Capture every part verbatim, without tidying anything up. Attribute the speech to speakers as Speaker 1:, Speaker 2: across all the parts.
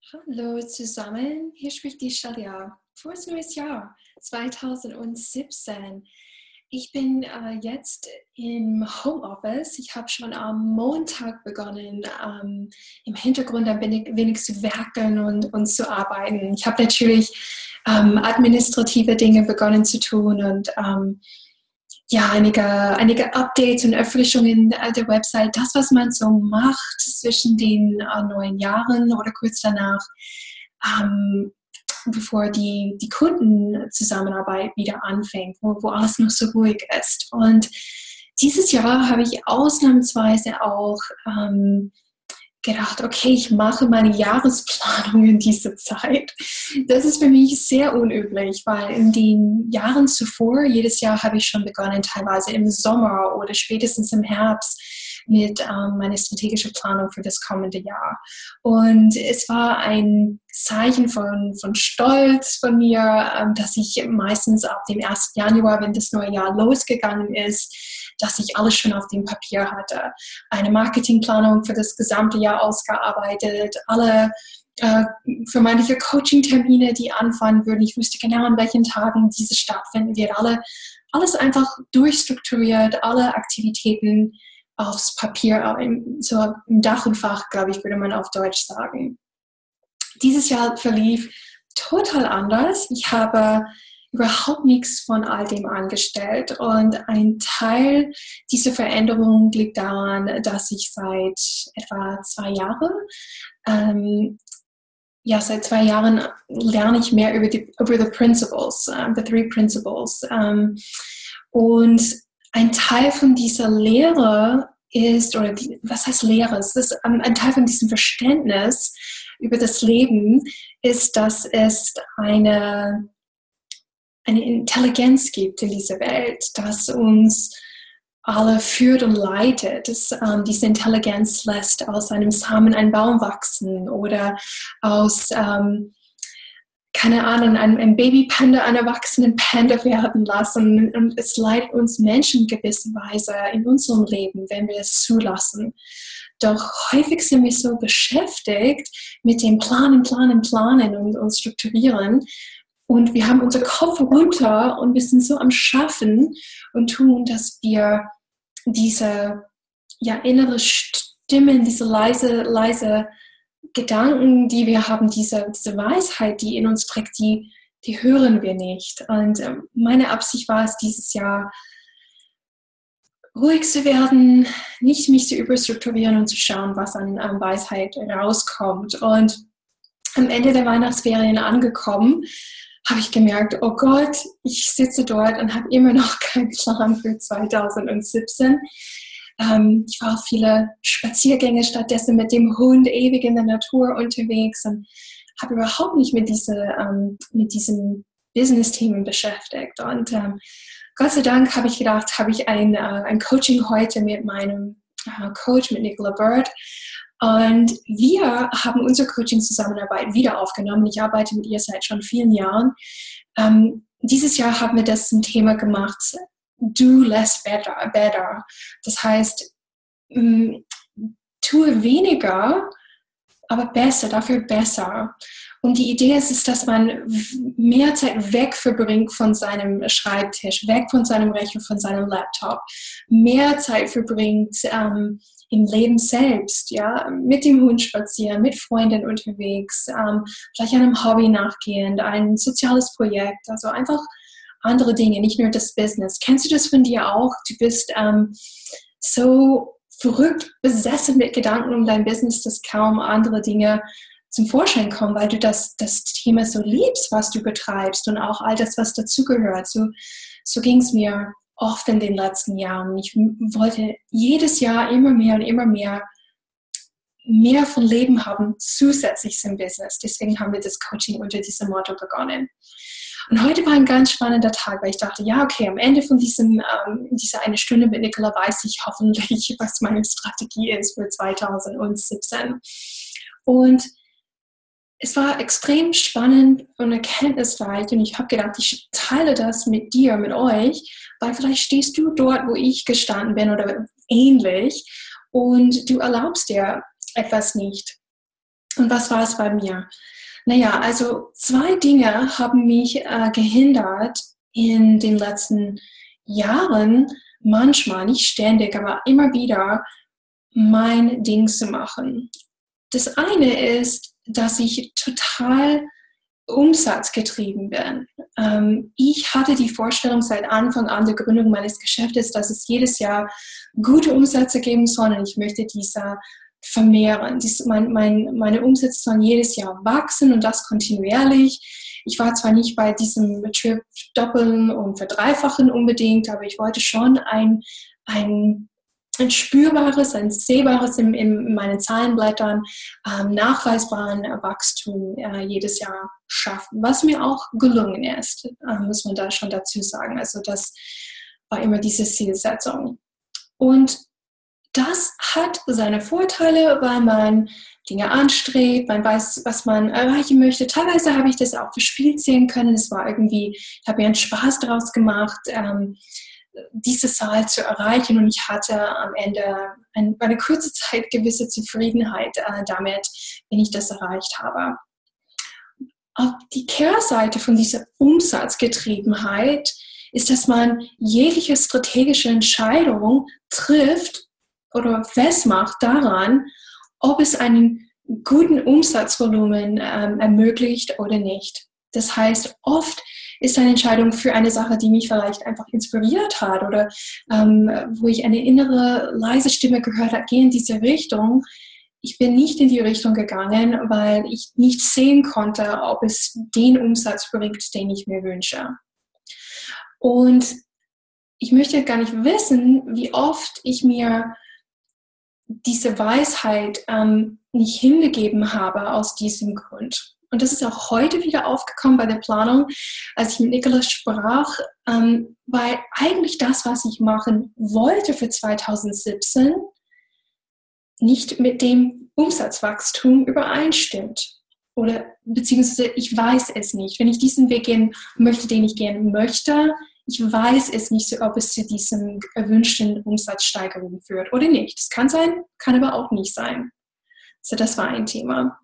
Speaker 1: Hallo zusammen, hier spricht die Shalia. Frohes neues Jahr zweitausendsiebzehn. Ich bin äh, jetzt im Homeoffice. Ich habe schon am Montag begonnen, ähm, im Hintergrund ein wenig, wenig zu werkeln und, und zu arbeiten. Ich habe natürlich ähm, administrative Dinge begonnen zu tun und ähm, ja, einige, einige Updates und Erfrischungen der Website, das, was man so macht zwischen den äh, neuen Jahren oder kurz danach, ähm, bevor die, die Kundenzusammenarbeit wieder anfängt, wo, wo alles noch so ruhig ist. Und dieses Jahr habe ich ausnahmsweise auch ähm, gedacht, okay, ich mache meine Jahresplanung in dieser Zeit. Das ist für mich sehr unüblich, weil in den Jahren zuvor, jedes Jahr habe ich schon begonnen, teilweise im Sommer oder spätestens im Herbst mit ähm, meiner strategischen Planung für das kommende Jahr. Und es war ein Zeichen von, von Stolz von mir, ähm, dass ich meistens ab dem ersten Januar, wenn das neue Jahr losgegangen ist, dass ich alles schon auf dem Papier hatte. Eine Marketingplanung für das gesamte Jahr ausgearbeitet, alle äh, vermeintliche Coaching-Termine, die anfangen würden. Ich wusste genau, an welchen Tagen diese stattfinden wird. Alle, alles einfach durchstrukturiert, alle Aktivitäten aufs Papier, im, so im Dach und Fach, glaube ich, würde man auf Deutsch sagen. Dieses Jahr verlief total anders. Ich habe überhaupt nichts von all dem angestellt. Und ein Teil dieser Veränderung liegt daran, dass ich seit etwa zwei Jahren, ähm, ja, seit zwei Jahren lerne ich mehr über die über the principles, uh, the three principles. Um, und ein Teil von dieser Lehre ist, oder die, was heißt Lehre? Es ist um, ein Teil von diesem Verständnis über das Leben ist, dass es eine eine Intelligenz gibt in dieser Welt, das uns alle führt und leitet. Das, ähm, diese Intelligenz lässt aus einem Samen ein Baum wachsen oder aus, ähm, keine Ahnung, einem, einem Babypanda einen erwachsenen Panda werden lassen. Und es leitet uns Menschen gewisserweise in unserem Leben, wenn wir es zulassen. Doch häufig sind wir so beschäftigt mit dem Planen, Planen, Planen und, und Strukturieren. Und wir haben unseren Kopf runter und wir sind so am Schaffen und tun, dass wir diese ja, innere Stimmen, diese leise, leise Gedanken, die wir haben, diese, diese Weisheit, die in uns trägt, die, die hören wir nicht. Und äh, meine Absicht war es, dieses Jahr ruhig zu werden, nicht mich zu überstrukturieren und zu schauen, was an, an Weisheit rauskommt. Und am Ende der Weihnachtsferien angekommen, habe ich gemerkt, oh Gott, ich sitze dort und habe immer noch keinen Plan für zweitausendsiebzehn. Ähm, ich war auf viele Spaziergänge stattdessen mit dem Hund ewig in der Natur unterwegs und habe überhaupt nicht mit, diese, ähm, mit diesen Business-Themen beschäftigt. Und ähm, Gott sei Dank habe ich gedacht, habe ich ein, äh, ein Coaching heute mit meinem äh, Coach, mit Nicola Bird. Und wir haben unsere Coaching-Zusammenarbeit wieder aufgenommen. Ich arbeite mit ihr seit schon vielen Jahren. Ähm, dieses Jahr haben wir das ein Thema gemacht, do less better. better. Das heißt, ähm, tue weniger, aber besser, dafür besser. Und die Idee ist, ist, dass man mehr Zeit weg verbringt von seinem Schreibtisch, weg von seinem Rechner, von seinem Laptop, mehr Zeit verbringt ähm, im Leben selbst, ja, mit dem Hund spazieren, mit Freunden unterwegs, ähm, vielleicht einem Hobby nachgehend, ein soziales Projekt, also einfach andere Dinge, nicht nur das Business. Kennst du das von dir auch? Du bist ähm, so verrückt besessen mit Gedanken um dein Business, dass kaum andere Dinge zum Vorschein kommen, weil du das, das Thema so liebst, was du betreibst und auch all das, was dazugehört. So, so ging es mir oft in den letzten Jahren. Ich wollte jedes Jahr immer mehr und immer mehr mehr von Leben haben, zusätzlich zum Business. Deswegen haben wir das Coaching unter diesem Motto begonnen. Und heute war ein ganz spannender Tag, weil ich dachte, ja, okay, am Ende von diesem, ähm, dieser eine Stunde mit Nicola weiß ich hoffentlich, was meine Strategie ist für zweitausendsiebzehn. Und es war extrem spannend und erkenntnisreich und ich habe gedacht, ich teile das mit dir, mit euch, weil vielleicht stehst du dort, wo ich gestanden bin oder ähnlich und du erlaubst dir etwas nicht. Und was war es bei mir? Naja, also zwei Dinge haben mich äh, gehindert, in den letzten Jahren, manchmal, nicht ständig, aber immer wieder mein Ding zu machen. Das eine ist, dass ich total umsatzgetrieben bin. Ähm, ich hatte die Vorstellung seit Anfang an der Gründung meines Geschäftes, dass es jedes Jahr gute Umsätze geben soll und ich möchte diese vermehren. Dies, mein, mein, meine Umsätze sollen jedes Jahr wachsen und das kontinuierlich. Ich war zwar nicht bei diesem Doppeln und Verdreifachen unbedingt, aber ich wollte schon ein, ein ein spürbares, ein sehbares in, in meinen Zahlenblättern, ähm, nachweisbaren Wachstum äh, jedes Jahr schaffen, was mir auch gelungen ist, äh, muss man da schon dazu sagen. Also das war immer diese Zielsetzung. Und das hat seine Vorteile, weil man Dinge anstrebt, man weiß, was man erreichen möchte. Teilweise habe ich das auch verspielt sehen können. Es war irgendwie, ich habe mir einen Spaß daraus gemacht, ähm, diese Zahl zu erreichen und ich hatte am Ende ein, eine kurze Zeit gewisse Zufriedenheit äh, damit, wenn ich das erreicht habe. Auf die Kehrseite von dieser Umsatzgetriebenheit ist, dass man jegliche strategische Entscheidung trifft oder festmacht daran, ob es einen guten Umsatzvolumen ähm, ermöglicht oder nicht. Das heißt, oft ist eine Entscheidung für eine Sache, die mich vielleicht einfach inspiriert hat oder ähm, wo ich eine innere leise Stimme gehört habe, geh in diese Richtung. Ich bin nicht in die Richtung gegangen, weil ich nicht sehen konnte, ob es den Umsatz bringt, den ich mir wünsche. Und ich möchte gar nicht wissen, wie oft ich mir diese Weisheit ähm, nicht hingegeben habe aus diesem Grund. Und das ist auch heute wieder aufgekommen bei der Planung, als ich mit Nicholas sprach, ähm, weil eigentlich das, was ich machen wollte für zwanzig siebzehn, nicht mit dem Umsatzwachstum übereinstimmt. Oder beziehungsweise ich weiß es nicht. Wenn ich diesen Weg gehen möchte, den ich gehen möchte, ich weiß es nicht so, ob es zu diesem erwünschten Umsatzsteigerung führt oder nicht. Das kann sein, kann aber auch nicht sein. So, das war ein Thema.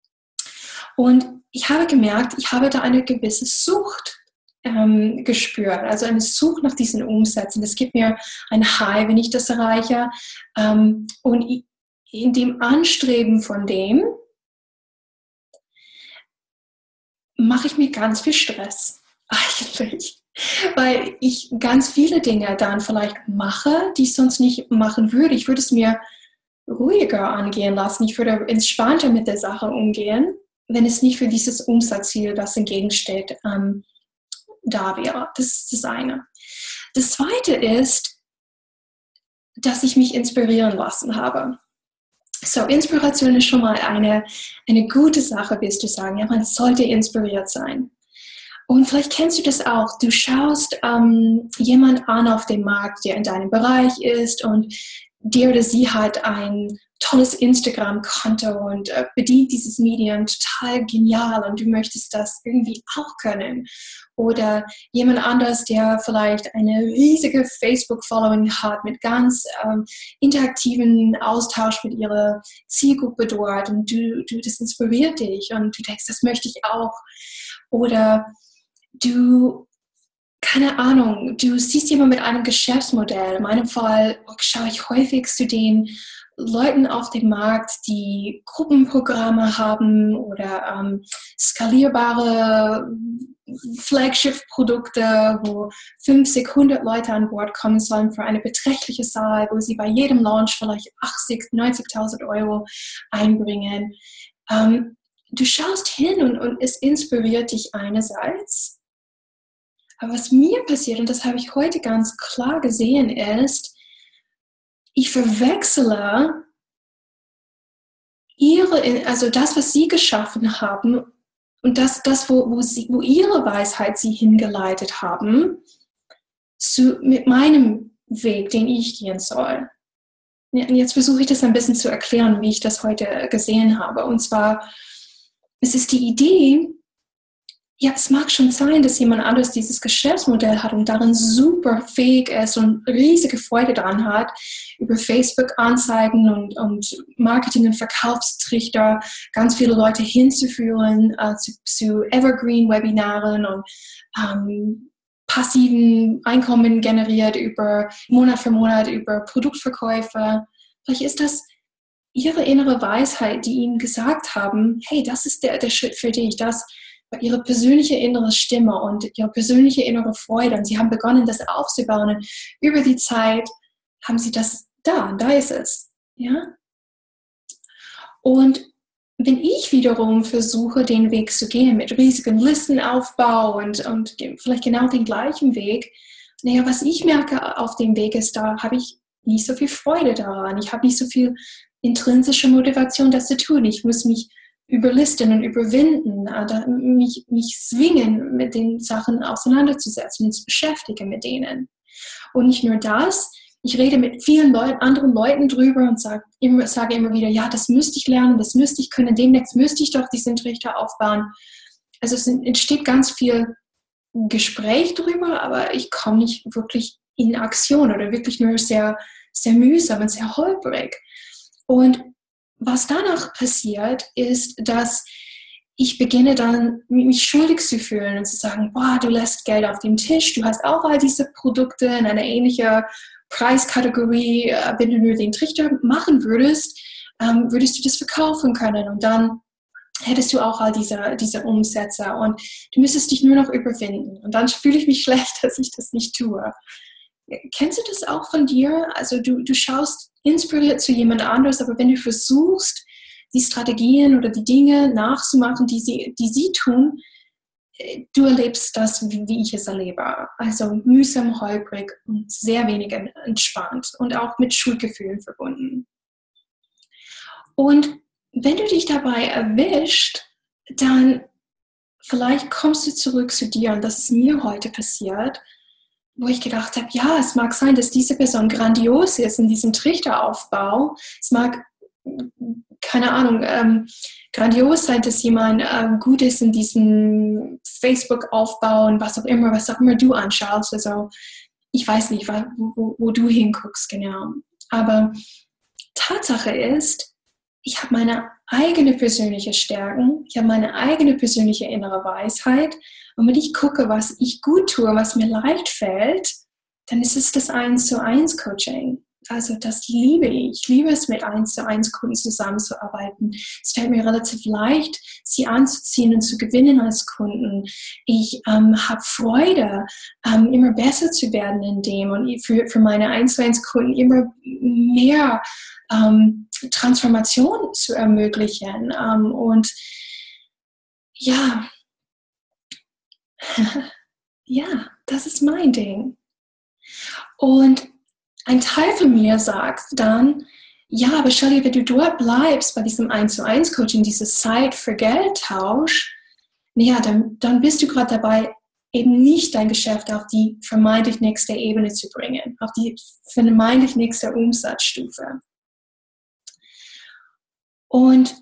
Speaker 1: Und ich habe gemerkt, ich habe da eine gewisse Sucht ähm, gespürt, also eine Sucht nach diesen Umsätzen. Das gibt mir ein High, wenn ich das erreiche. Ähm, und in dem Anstreben von dem mache ich mir ganz viel Stress, eigentlich. Weil ich ganz viele Dinge dann vielleicht mache, die ich sonst nicht machen würde. Ich würde es mir ruhiger angehen lassen. Ich würde entspannter mit der Sache umgehen, wenn es nicht für dieses Umsatzziel, das entgegensteht, ähm, da wäre. Das ist das eine. Das zweite ist, dass ich mich inspirieren lassen habe. So, Inspiration ist schon mal eine, eine gute Sache, wirst du sagen. Ja, man sollte inspiriert sein. Und vielleicht kennst du das auch. Du schaust ähm, jemand an auf dem Markt, der in deinem Bereich ist und der oder sie hat ein tolles Instagram-Konto und äh, bedient dieses Medium total genial und du möchtest das irgendwie auch können. Oder jemand anderes, der vielleicht eine riesige Facebook-Following hat mit ganz ähm, interaktiven Austausch mit ihrer Zielgruppe dort und du, du, das inspiriert dich und du denkst, das möchte ich auch. Oder du, keine Ahnung, du siehst jemanden mit einem Geschäftsmodell. In meinem Fall schaue ich häufig zu den Leuten auf dem Markt, die Gruppenprogramme haben oder ähm, skalierbare Flagship-Produkte, wo fünfzig, hundert Leute an Bord kommen sollen für eine beträchtliche Zahl, wo sie bei jedem Launch vielleicht achtzig, neunzigtausend Euro einbringen. Ähm, du schaust hin und, und es inspiriert dich einerseits. Aber was mir passiert, und das habe ich heute ganz klar gesehen, ist, ich verwechsele ihre, also das, was sie geschaffen haben und das, das wo, wo, sie, wo ihre Weisheit sie hingeleitet haben, zu, mit meinem Weg, den ich gehen soll. Und jetzt versuche ich das ein bisschen zu erklären, wie ich das heute gesehen habe. Und zwar, es ist die Idee, ja, es mag schon sein, dass jemand anderes dieses Geschäftsmodell hat und darin super fähig ist und riesige Freude daran hat, über Facebook-Anzeigen und, und Marketing- und Verkaufstrichter ganz viele Leute hinzuführen äh, zu, zu Evergreen-Webinaren und ähm, passiven Einkommen generiert über Monat für Monat, über Produktverkäufe. Vielleicht ist das ihre innere Weisheit, die ihnen gesagt haben, hey, das ist der, der Schritt für dich, das ihre persönliche innere Stimme und ihre persönliche innere Freude. Und sie haben begonnen, das aufzubauen. Und über die Zeit haben sie das da, da ist es. Ja? Und wenn ich wiederum versuche, den Weg zu gehen mit riesigem Listenaufbau und, und vielleicht genau den gleichen Weg, naja, was ich merke auf dem Weg ist, da habe ich nicht so viel Freude daran. Ich habe nicht so viel intrinsische Motivation, das zu tun. Ich muss mich überlisten und überwinden, mich, mich zwingen, mit den Sachen auseinanderzusetzen und zu beschäftigen mit denen. Und nicht nur das, ich rede mit vielen Leuten, anderen Leuten drüber und sage immer, sage immer wieder, ja, das müsste ich lernen, das müsste ich können, demnächst müsste ich doch diesen Trichter aufbauen. Also es entsteht ganz viel Gespräch drüber, aber ich komme nicht wirklich in Aktion oder wirklich nur sehr, sehr mühsam und sehr holprig. Und was danach passiert, ist, dass ich beginne dann, mich schuldig zu fühlen und zu sagen, boah, du lässt Geld auf dem Tisch, du hast auch all diese Produkte in einer ähnlichen Preiskategorie, wenn du nur den Trichter machen würdest, ähm, würdest du das verkaufen können und dann hättest du auch all diese, diese Umsätze und du müsstest dich nur noch überwinden. Und dann fühle ich mich schlecht, dass ich das nicht tue. Kennst du das auch von dir? Also du, du schaust inspiriert zu jemand anderes, aber wenn du versuchst, die Strategien oder die Dinge nachzumachen, die sie, die sie tun, du erlebst das, wie ich es erlebe. Also mühsam, holprig und sehr wenig entspannt und auch mit Schuldgefühlen verbunden. Und wenn du dich dabei erwischt, dann vielleicht kommst du zurück zu dir und das ist mir heute passiert, wo ich gedacht habe, ja, es mag sein, dass diese Person grandios ist in diesem Trichteraufbau. Es mag, keine Ahnung, ähm, grandios sein, dass jemand ähm, gut ist in diesem Facebook-Aufbau und was auch immer, was auch immer du anschaust. Also ich weiß nicht, wo, wo du hinguckst genau. Aber Tatsache ist, ich habe meine eigene persönliche Stärken, ich habe meine eigene persönliche innere Weisheit. Und wenn ich gucke, was ich gut tue, was mir leicht fällt, dann ist es das eins zu eins Coaching. Also das liebe ich. Ich liebe es, mit eins zu eins Kunden zusammenzuarbeiten. Es fällt mir relativ leicht, sie anzuziehen und zu gewinnen als Kunden. Ich ähm, habe Freude, ähm, immer besser zu werden in dem und für, für meine eins zu eins Kunden immer mehr ähm, Transformation zu ermöglichen. Ähm, und ja, ja, das ist mein Ding. Und ein Teil von mir sagt dann, ja, aber Shelley, wenn du dort bleibst bei diesem eins zu eins Coaching, dieses Zeit für Geld Tausch, ja, dann, dann bist du gerade dabei, eben nicht dein Geschäft auf die vermeintlich nächste Ebene zu bringen, auf die vermeintlich nächste Umsatzstufe. Und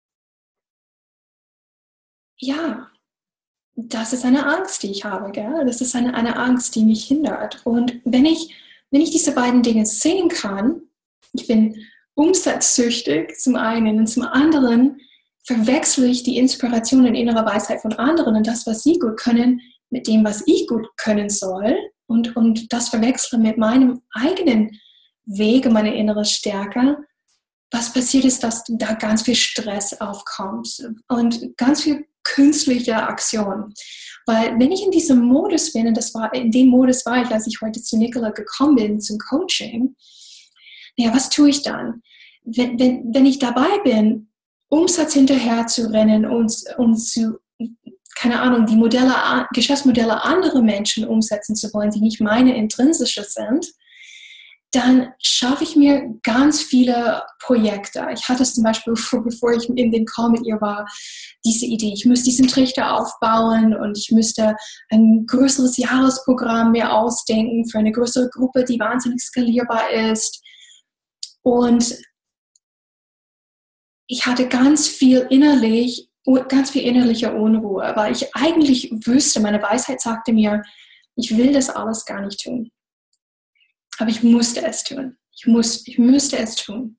Speaker 1: ja, das ist eine Angst, die ich habe, gell? Das ist eine, eine Angst, die mich hindert. Und wenn ich, wenn ich diese beiden Dinge sehen kann, ich bin umsatzsüchtig zum einen und zum anderen verwechsle ich die Inspiration und innere Weisheit von anderen und das, was sie gut können, mit dem, was ich gut können soll und, und das verwechsle mit meinem eigenen Weg, meine innere Stärke. Was passiert ist, dass da ganz viel Stress aufkommt und ganz viel künstliche Aktion. Weil wenn ich in diesem Modus bin, und das war, in dem Modus war ich, als ich heute zu Nicola gekommen bin, zum Coaching, ja, was tue ich dann? Wenn, wenn, wenn ich dabei bin, Umsatz hinterher zu rennen und, und zu, keine Ahnung, die Modelle, Geschäftsmodelle anderer Menschen umsetzen zu wollen, die nicht meine intrinsische sind, dann schaffe ich mir ganz viele Projekte. Ich hatte es zum Beispiel, bevor ich in den Call mit ihr war, diese Idee, ich müsste diesen Trichter aufbauen und ich müsste ein größeres Jahresprogramm mir ausdenken für eine größere Gruppe, die wahnsinnig skalierbar ist. Und ich hatte ganz viel innerlich ganz viel innerliche Unruhe, weil ich eigentlich wüsste, meine Weisheit sagte mir, ich will das alles gar nicht tun. Aber ich musste es tun. Ich, muss, ich müsste es tun.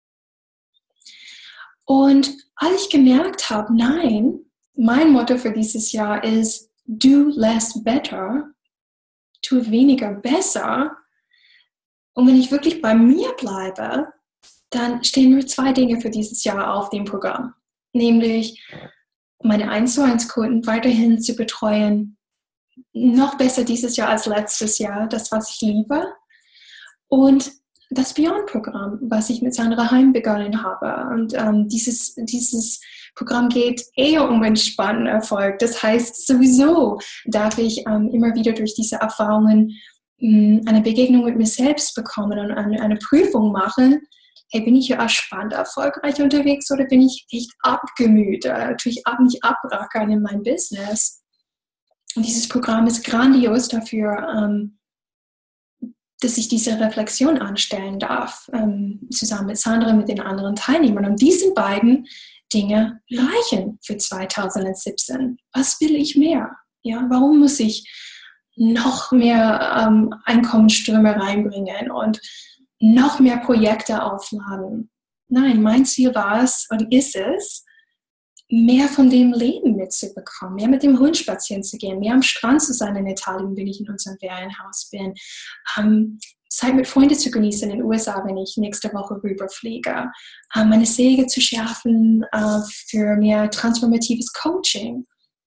Speaker 1: Und als ich gemerkt habe, nein, mein Motto für dieses Jahr ist, do less better, tu weniger besser. Und wenn ich wirklich bei mir bleibe, dann stehen nur zwei Dinge für dieses Jahr auf dem Programm. Nämlich meine eins zu eins Kunden weiterhin zu betreuen, noch besser dieses Jahr als letztes Jahr, das, was ich liebe. Und das Beyond-Programm, was ich mit Sandra Heim begonnen habe. Und ähm, dieses, dieses Programm geht eher um entspannten Erfolg. Das heißt, sowieso darf ich ähm, immer wieder durch diese Erfahrungen mh, eine Begegnung mit mir selbst bekommen und eine, eine Prüfung machen. Hey, bin ich hier entspannt erfolgreich unterwegs oder bin ich echt abgemüht? Äh, tue ich ab, mich abrackern in meinem Business? Und dieses Programm ist grandios dafür, ähm, dass ich diese Reflexion anstellen darf, ähm, zusammen mit Sandra, mit den anderen Teilnehmern. Und diese beiden Dinge reichen für zwanzig siebzehn. Was will ich mehr? Ja, warum muss ich noch mehr ähm, Einkommensströme reinbringen und noch mehr Projekte aufladen? Nein, mein Ziel war es und ist es, mehr von dem Leben mitzubekommen, mehr mit dem Hund spazieren zu gehen, mehr am Strand zu sein in Italien, wenn ich in unserem Ferienhaus bin, ähm, Zeit mit Freunden zu genießen in den U S A, wenn ich nächste Woche rüberfliege, ähm, meine Säge zu schärfen äh, für mehr transformatives Coaching.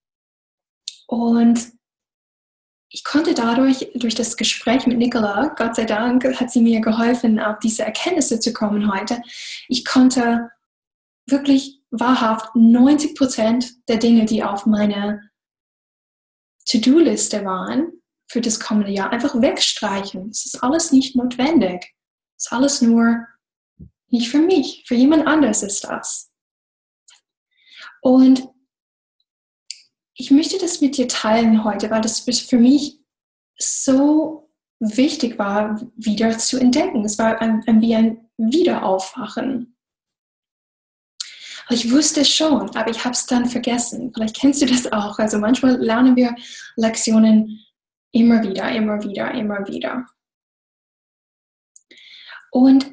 Speaker 1: Und ich konnte dadurch, durch das Gespräch mit Nicola, Gott sei Dank, hat sie mir geholfen, auf diese Erkenntnisse zu kommen heute. Ich konnte wirklich wahrhaft neunzig Prozent der Dinge, die auf meiner To-Do-Liste waren für das kommende Jahr, einfach wegstreichen. Es ist alles nicht notwendig. Es ist alles nur nicht für mich. Für jemand anderes ist das. Und ich möchte das mit dir teilen heute, weil das für mich so wichtig war, wieder zu entdecken. Es war ein, ein, wie ein Wiederaufwachen. Ich wusste es schon, aber ich habe es dann vergessen. Vielleicht kennst du das auch. Also manchmal lernen wir Lektionen immer wieder, immer wieder, immer wieder. Und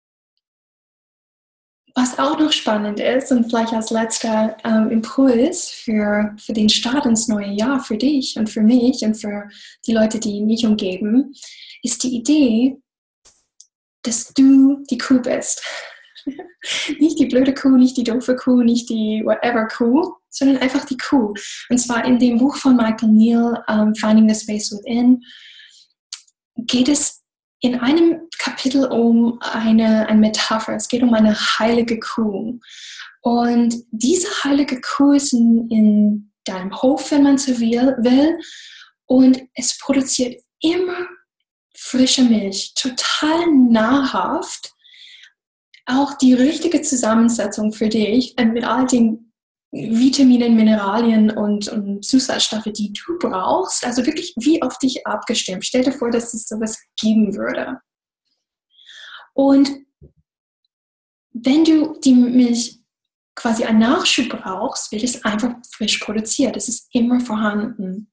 Speaker 1: was auch noch spannend ist und vielleicht als letzter ähm, Impuls für, für den Start ins neue Jahr, für dich und für mich und für die Leute, die mich umgeben, ist die Idee, dass du die Kuh bist. Nicht die blöde Kuh, nicht die doofe Kuh, nicht die whatever Kuh, sondern einfach die Kuh. Und zwar in dem Buch von Michael Neill, um, Finding the Space Within, geht es in einem Kapitel um eine, eine Metapher. Es geht um eine heilige Kuh. Und diese heilige Kuh ist in, in deinem Hof, wenn man so will, und es produziert immer frische Milch, total nahrhaft. Auch die richtige Zusammensetzung für dich mit all den Vitaminen, Mineralien und, und Zusatzstoffe, die du brauchst, also wirklich wie auf dich abgestimmt. Stell dir vor, dass es sowas geben würde. Und wenn du die Milch quasi einen Nachschub brauchst, wird es einfach frisch produziert. Es ist immer vorhanden.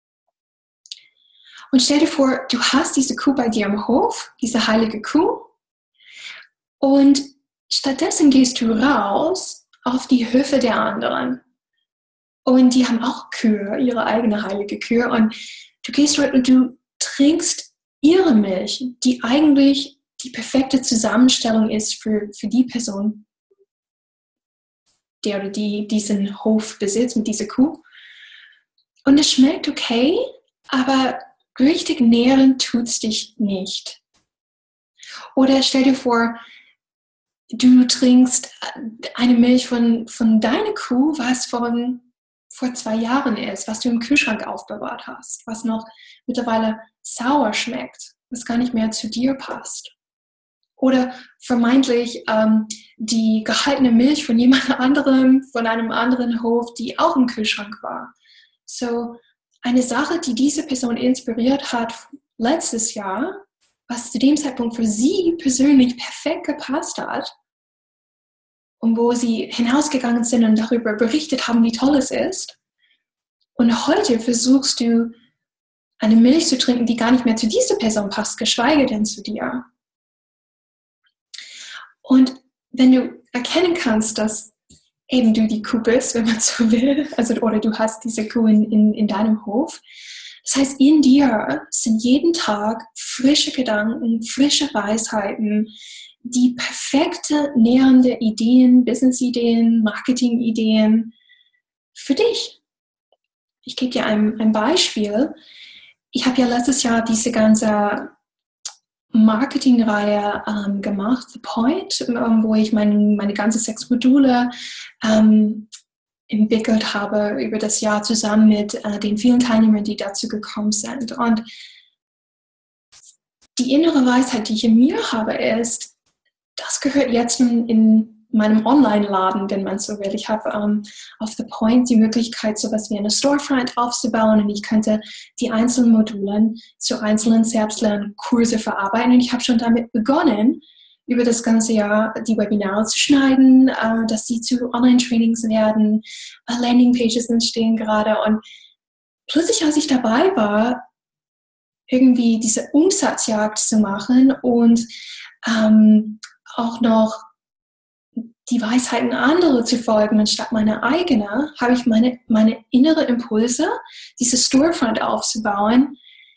Speaker 1: Und stell dir vor, du hast diese Kuh bei dir im Hof, diese heilige Kuh, und stattdessen gehst du raus auf die Höfe der anderen. Und die haben auch Kühe, ihre eigene heilige Kühe. Und du gehst dort und du trinkst ihre Milch, die eigentlich die perfekte Zusammenstellung ist für, für die Person, der oder die diesen Hof besitzt, mit dieser Kuh. Und es schmeckt okay, aber richtig nähren tut es dich nicht. Oder stell dir vor, du trinkst eine Milch von, von deiner Kuh, was von vor zwei Jahren ist, was du im Kühlschrank aufbewahrt hast, was noch mittlerweile sauer schmeckt, was gar nicht mehr zu dir passt. Oder vermeintlich ähm, die gehaltene Milch von jemand anderem, von einem anderen Hof, die auch im Kühlschrank war. So eine Sache, die diese Person inspiriert hat letztes Jahr, was zu dem Zeitpunkt für sie persönlich perfekt gepasst hat, und wo sie hinausgegangen sind und darüber berichtet haben, wie toll es ist. Und heute versuchst du, eine Milch zu trinken, die gar nicht mehr zu dieser Person passt, geschweige denn zu dir. Und wenn du erkennen kannst, dass eben du die Kuh bist, wenn man so will, also, oder du hast diese Kuh in, in, in deinem Hof, das heißt, in dir sind jeden Tag frische Gedanken, frische Weisheiten, die perfekte, nähernde Ideen, Business-Ideen, Marketing-Ideen für dich. Ich gebe dir ein, ein Beispiel. Ich habe ja letztes Jahr diese ganze Marketingreihe ähm, gemacht, The Point, ähm, wo ich mein, meine ganze sechs Module ähm, entwickelt habe über das Jahr zusammen mit äh, den vielen Teilnehmern, die dazu gekommen sind. Und die innere Weisheit, die ich in mir habe, ist, das gehört jetzt in, in meinem Online-Laden, wenn man so will. Ich habe ähm, auf The Point die Möglichkeit, sowas wie eine Storefront aufzubauen, und ich könnte die einzelnen Module zu einzelnen Selbstlernkurse verarbeiten. Und ich habe schon damit begonnen, über das ganze Jahr die Webinare zu schneiden, äh, dass sie zu Online-Trainings werden, äh, Landingpages entstehen gerade. Und plötzlich, als ich dabei war, irgendwie diese Umsatzjagd zu machen und ähm, auch noch die Weisheiten anderer zu folgen, anstatt meiner eigenen, habe ich meine, meine innere Impulse, diese Storefront aufzubauen,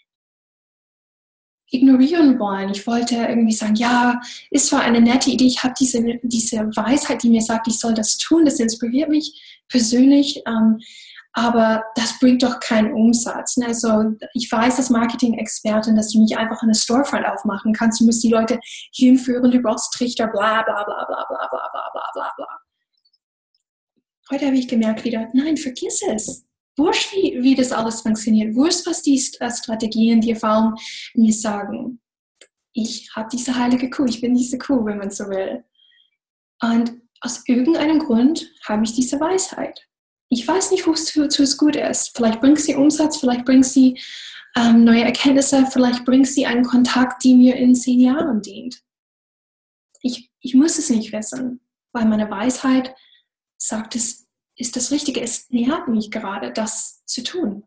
Speaker 1: ignorieren wollen. Ich wollte irgendwie sagen, ja, ist zwar eine nette Idee, ich habe diese, diese Weisheit, die mir sagt, ich soll das tun, das inspiriert mich persönlich, ähm, aber das bringt doch keinen Umsatz. Also ich weiß als Marketing-Expertin, dass du nicht einfach eine Storefront aufmachen kannst, du musst die Leute hinführen, du brauchst Trichter, bla bla bla bla bla bla bla bla bla bla. Heute habe ich gemerkt wieder, nein, vergiss es. Wurscht, wie, wie das alles funktioniert. Wurscht, was die Strategien, die Erfahrungen mir sagen. Ich habe diese heilige Kuh, ich bin diese Kuh, wenn man so will. Und aus irgendeinem Grund habe ich diese Weisheit. Ich weiß nicht, wozu es gut ist. Vielleicht bringt sie Umsatz, vielleicht bringt sie ähm, neue Erkenntnisse, vielleicht bringt sie einen Kontakt, die mir in zehn Jahren dient. Ich, ich muss es nicht wissen, weil meine Weisheit sagt, es ist das Richtige. Es nährt mich gerade, das zu tun.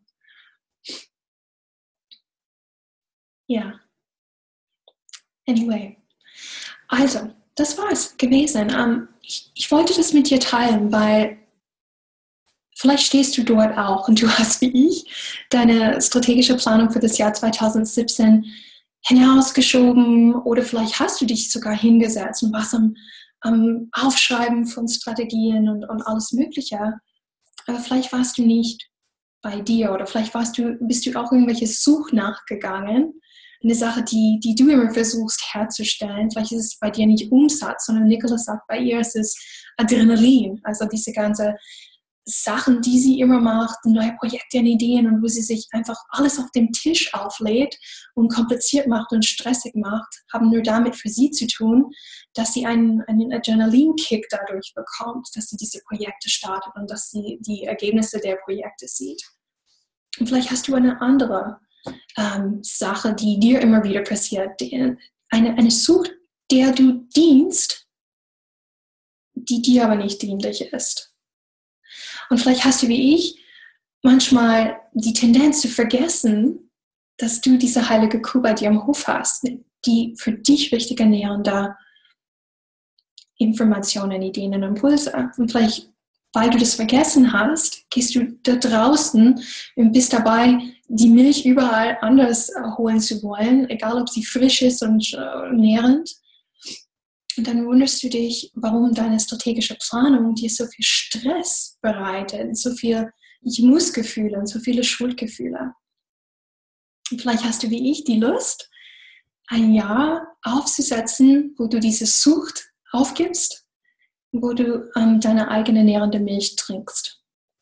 Speaker 1: Ja. Anyway. Also, das war es gewesen. Ähm, ich, ich wollte das mit dir teilen, weil vielleicht stehst du dort auch und du hast wie ich deine strategische Planung für das Jahr zwanzig siebzehn hinausgeschoben, oder vielleicht hast du dich sogar hingesetzt und warst am, am Aufschreiben von Strategien und, und alles Mögliche. Aber vielleicht warst du nicht bei dir, oder vielleicht warst du, bist du auch irgendwelche Such nachgegangen. Eine Sache, die, die du immer versuchst herzustellen. Vielleicht ist es bei dir nicht Umsatz, sondern Nicola sagt, bei ihr ist es Adrenalin. Also diese ganze Sachen, die sie immer macht, neue Projekte und Ideen, und wo sie sich einfach alles auf dem Tisch auflädt und kompliziert macht und stressig macht, haben nur damit für sie zu tun, dass sie einen, einen Adrenalinkick dadurch bekommt, dass sie diese Projekte startet und dass sie die Ergebnisse der Projekte sieht. Und vielleicht hast du eine andere ähm, Sache, die dir immer wieder passiert, die, eine, eine Sucht, der du dienst, die dir aber nicht dienlich ist. Und vielleicht hast du wie ich manchmal die Tendenz zu vergessen, dass du diese heilige Kuh bei dir im Hof hast, die für dich wichtige nährende Informationen, Ideen und Impulse. Und vielleicht, weil du das vergessen hast, gehst du da draußen und bist dabei, die Milch überall anders holen zu wollen, egal ob sie frisch ist und äh, nährend. Und dann wunderst du dich, warum deine strategische Planung dir so viel Stress bereitet, so viel Ich-Muss-Gefühle und so viele Schuldgefühle. Und vielleicht hast du wie ich die Lust, ein Jahr aufzusetzen, wo du diese Sucht aufgibst, wo du ähm, deine eigene nährende Milch trinkst.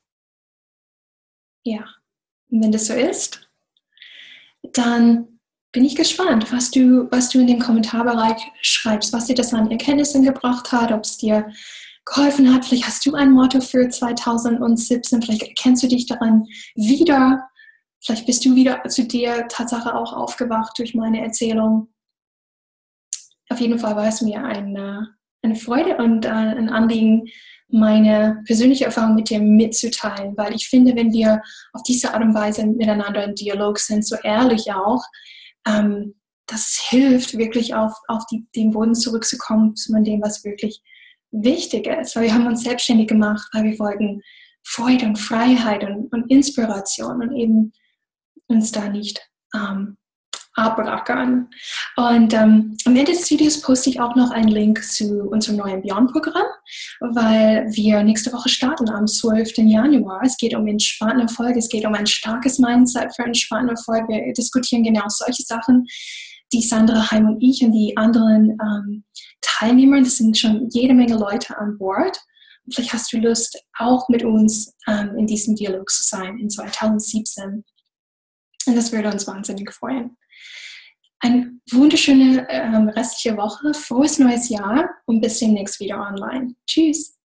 Speaker 1: Ja, und wenn das so ist, dann bin ich gespannt, was du, was du in den Kommentarbereich schreibst, was dir das an Erkenntnissen gebracht hat, ob es dir geholfen hat. Vielleicht hast du ein Motto für zwanzig siebzehn, vielleicht erkennst du dich daran wieder. Vielleicht bist du wieder zu der Tatsache auch aufgewacht durch meine Erzählung. Auf jeden Fall war es mir ein, eine Freude und äh, ein Anliegen, meine persönliche Erfahrung mit dir mitzuteilen, weil ich finde, wenn wir auf diese Art und Weise miteinander im Dialog sind, so ehrlich auch, ähm, das hilft, wirklich auf, auf die, den Boden zurückzukommen, zu dem, was wirklich wichtig ist. Weil wir haben uns selbstständig gemacht, weil wir wollten Freude und Freiheit und, und Inspiration und eben uns da nicht ähm, abrackern. Und ähm, am Ende des Videos poste ich auch noch einen Link zu unserem neuen Beyond-Programm, weil wir nächste Woche starten am zwölften Januar. Es geht um entspannten Erfolg, es geht um ein starkes Mindset für entspannten Erfolg. Wir diskutieren genau solche Sachen, die Sandra Heim und ich und die anderen ähm, Teilnehmer, das sind schon jede Menge Leute an Bord. Und vielleicht hast du Lust, auch mit uns ähm, in diesem Dialog zu sein in zweitausendsiebzehn. Und das würde uns wahnsinnig freuen. Eine wunderschöne ähm, restliche Woche, frohes neues Jahr und bis demnächst wieder online. Tschüss!